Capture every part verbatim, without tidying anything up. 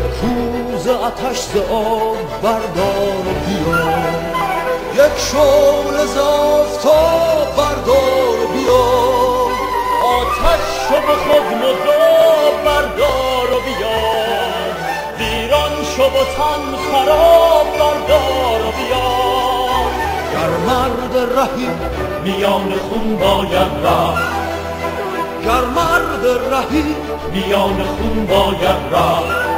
کوز آتش ز آب بردار و بیا، یک شعله ز آفتاب بردار و بیا، آتش شو به خود مذاب بردار و بیا، ویران شو و تن خراب بردار و بیا. گر مرد رهی میان خون باید رفت، گر مرد رهی میان خون باید رفت.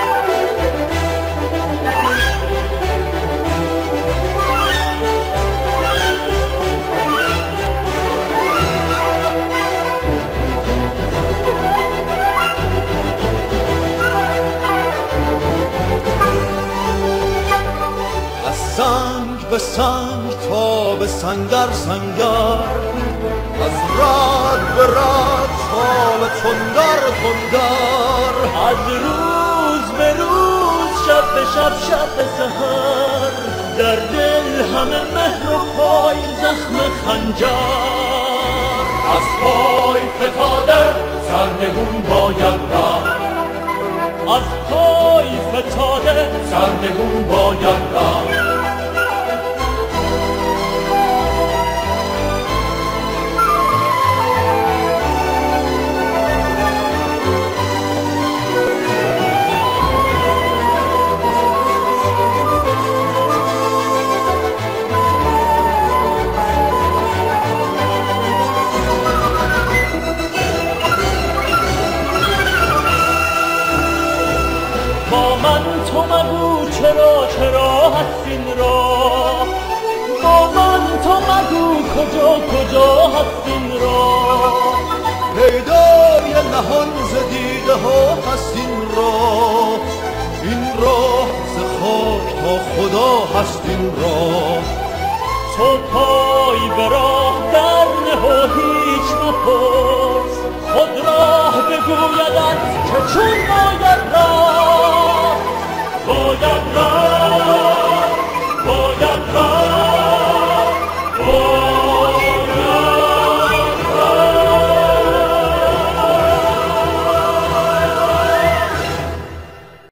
سنگ به سنگ تا به سنگر سنگر، از رد به رد تا به تندر تندر، از روز به روز شب به شب شب به سحر، در دل همه مهر و پای زخم خنجر. از پای فتاده سرنگون باید رفت، از پای فتاده سرنگون باید رفت. با من تو مگو چرا چرا هست این راه، با من تو مگو کجا کجا هست این راه. پیدای نهان ز دیده ها هست این راه، این راه ز خاک تا خدا هست این راه. تو پای به راه در نه و هیچ مپرس، خود راه بگویدت که چون باید راه.